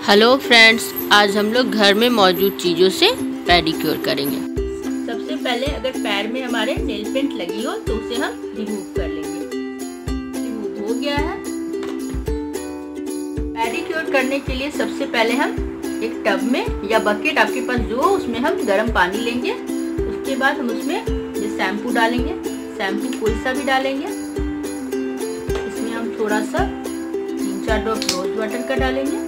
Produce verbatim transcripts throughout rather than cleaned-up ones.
Hello friends, आज हम लोग घर में मौजूद चीज़ों से पेडिक्योर करेंगे। सबसे पहले अगर पैर में हमारे नेल पेंट लगी हो तो उसे हम रिमूव कर लेंगे। रिमूव हो गया है। पेडिक्योर करने के लिए सबसे पहले हम एक टब में या बकेट आपके पास जो हो उसमें हम गर्म पानी लेंगे। उसके बाद हम उसमें ये शैम्पू डालेंगे। शैम्पू कोई सा भी डालेंगे। इसमें हम थोड़ा सा तीन चार ड्रॉप रोज वाटर का डालेंगे।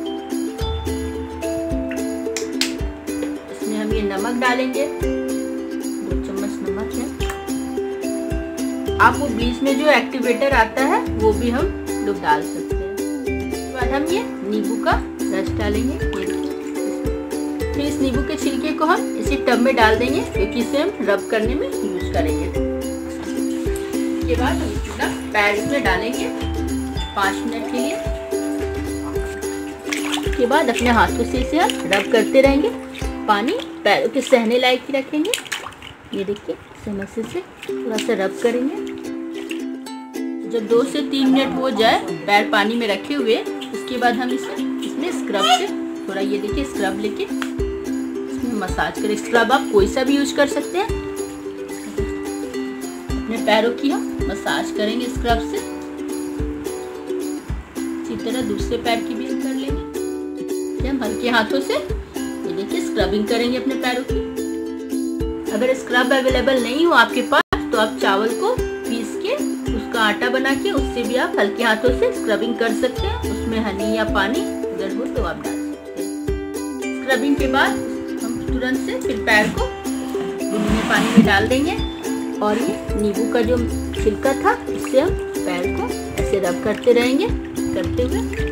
हम ये नमक डालेंगे, दो चम्मच नमक है। आप वो बीच में जो एक्टिवेटर आता है वो भी हम लोग डाल सकते हैं। उसके बाद हम ये नींबू का रस डालेंगे। फिर इस नींबू के छिलके को हम इसी टब में डाल देंगे क्योंकि इसे हम रब करने में यूज करेंगे। उसके बाद हम इसका पैर में डालेंगे पाँच मिनट के लिए। उसके बाद अपने हाथों से इसे हम रब करते रहेंगे। पानी पैरों के सहने लायक ही रखेंगे। ये देखिए, समस्या से थोड़ा सा रब करेंगे। जब दो से तीन मिनट हो जाए पैर पानी में रखे हुए, उसके बाद हम इसे इसमें स्क्रब से थोड़ा, ये देखिए स्क्रब लेके इसमें मसाज करें। स्क्रब आप कोई सा भी यूज कर सकते हैं। अपने पैरों की हम मसाज करेंगे स्क्रब से। इसी तरह दूसरे पैर की भी हम कर लेंगे। हम हल्के हाथों से देखिए स्क्रबिंग करेंगे अपने पैरों की। अगर स्क्रब अवेलेबल नहीं हो आपके पास तो आप चावल को पीस के उसका आटा बना के उससे भी आप हल्के हाथों से स्क्रबिंग कर सकते हैं। उसमें हनी या पानी अगर हो तो आप डाल सकते हैं। स्क्रबिंग के बाद हम तुरंत से फिर पैर को गुनगुने पानी में डाल देंगे और ये नींबू का जो छिलका था इससे हम पैर को ऐसे रब करते रहेंगे। करते हुए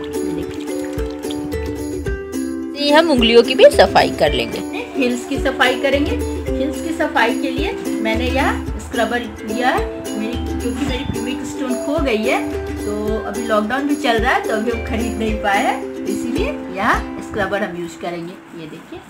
हम उंगलियों की भी सफाई कर लेंगे। हिल्स की सफाई करेंगे। हिल्स की सफाई के लिए मैंने यहाँ स्क्रबर लिया है। मेरी क्योंकि मेरी प्यूबिक स्टोन खो गई है तो अभी लॉकडाउन भी चल रहा है तो अभी हम खरीद नहीं पाए हैं, इसीलिए यहाँ स्क्रबर हम यूज करेंगे। ये देखिए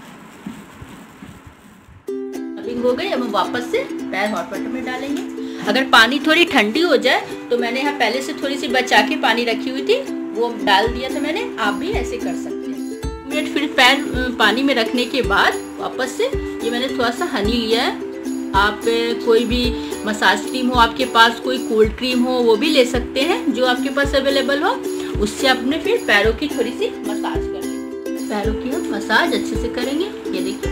स्क्रबिंग हो गई। अब हम वापस से पैर हॉट वाटर में डालेंगे। अगर पानी थोड़ी ठंडी हो जाए तो मैंने यहाँ पहले से थोड़ी सी बचा के पानी रखी हुई थी, वो डाल दिया था मैंने। आप भी ऐसे कर सकते हैं। मिनट फिर पैर पानी में रखने के बाद वापस से ये मैंने थोड़ा सा हनी लिया है। आप कोई भी मसाज क्रीम हो आपके पास, कोई कोल्ड क्रीम हो वो भी ले सकते हैं जो आपके पास अवेलेबल हो। उससे आपने फिर पैरों की थोड़ी सी मसाज कर लेंगे। पैरों की हम मसाज अच्छे से करेंगे। ये देखिए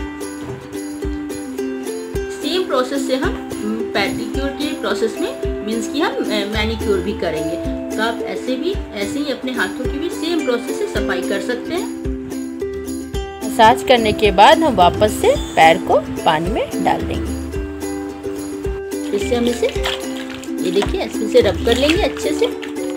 सेम प्रोसेस से हम पेडिक्योर के प्रोसेस में मीन्स की हम मैनिक्योर भी करेंगे। तो आप ऐसे भी ऐसे ही अपने हाथों की भी सेम प्रोसेस से सफाई कर सकते हैं। मसाज करने के बाद हम वापस से पैर को पानी में डाल देंगे। इससे हम इसे ये देखिए ऐसे से रब कर लेंगे अच्छे से।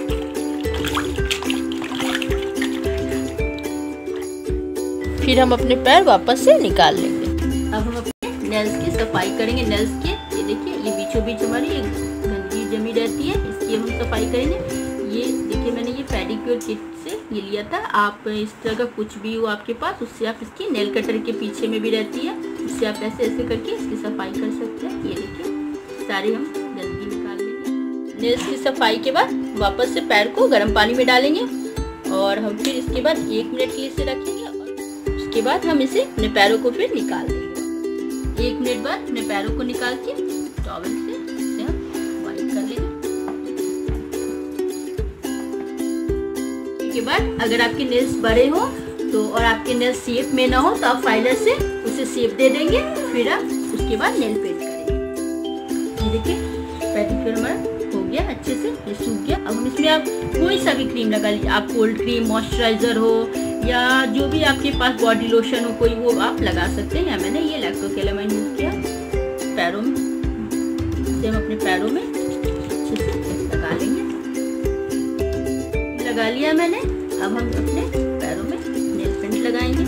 फिर हम अपने पैर वापस से निकाल लेंगे। अब हम अपने नेल्स की सफाई करेंगे। नेल्स की ये देखिए, ये बीचों बीच हमारी गंदगी जमी रहती है, इसकी हम सफाई करेंगे। ये देखिए मैंने ये पेडिक्योर किट से ये लिया था। आप इस तरह का कुछ भी हो आपके पास, उससे आप इसकी नेल कटर के पीछे में भी रहती है, उससे आप ऐसे ऐसे करके इसकी सफाई कर सकते हैं। ये देखिए सारी हम गंदगी निकाल लेंगे। नेल्स की सफाई के बाद वापस से पैर को गर्म पानी में डालेंगे और हम फिर इसके बाद एक मिनट के लिए इसे रखेंगे और उसके बाद हम इसे अपने पैरों को फिर निकाल देंगे। एक मिनट बाद अपने पैरों को निकाल के टॉवल से इसे हम वाइप कर लेंगे। के बाद अगर आपके नेल्स बड़े हो तो और आपके नेल्स शेप में ना हो तो आप फाइलर से उसे शेप दे देंगे। फिर आप उसके बाद नेल पेंट करेंगे। ये देखिए पेडिक्योर हमारा हो गया अच्छे से, ये सूख गया। अब हम इसमें आप कोई सा भी क्रीम लगा लीजिए। आप कोल्ड क्रीम, मॉइस्चराइजर हो या जो भी आपके पास बॉडी लोशन हो कोई, वो आप लगा सकते हैं। या मैंने ये लैक्टोकेलामाइन यूज किया पैरों में। इसे हम अपने पैरों में अच्छे से लगा लेंगे। लगा लिया मैंने। अब हम अपने पैरों में नेल पेंट लगाएंगे।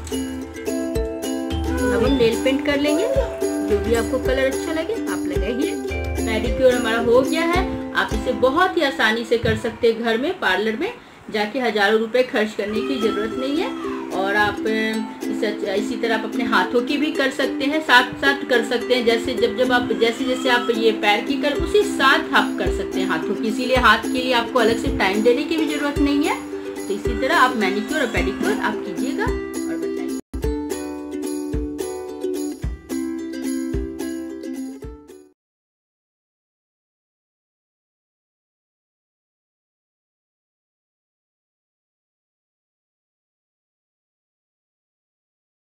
अब हम नेल पेंट कर लेंगे। जो भी आपको कलर अच्छा लगे आप लगाइए। पेडिक्योर हमारा हो गया है। आप इसे बहुत ही आसानी से कर सकते हैं घर में। पार्लर में जाके हजारों रुपए खर्च करने की जरूरत नहीं है। और आप इस इसी तरह आप अपने हाथों की भी कर सकते हैं, साथ साथ कर सकते हैं। जैसे जब जब आप जैसे जैसे आप ये पैर की कर उसी साथ आप कर सकते हैं हाथों की। इसीलिए हाथ के लिए आपको अलग से टाइम देने की भी जरूरत नहीं है। तो इसी तरह आप मैनिक्योर और पेडिक्योर आप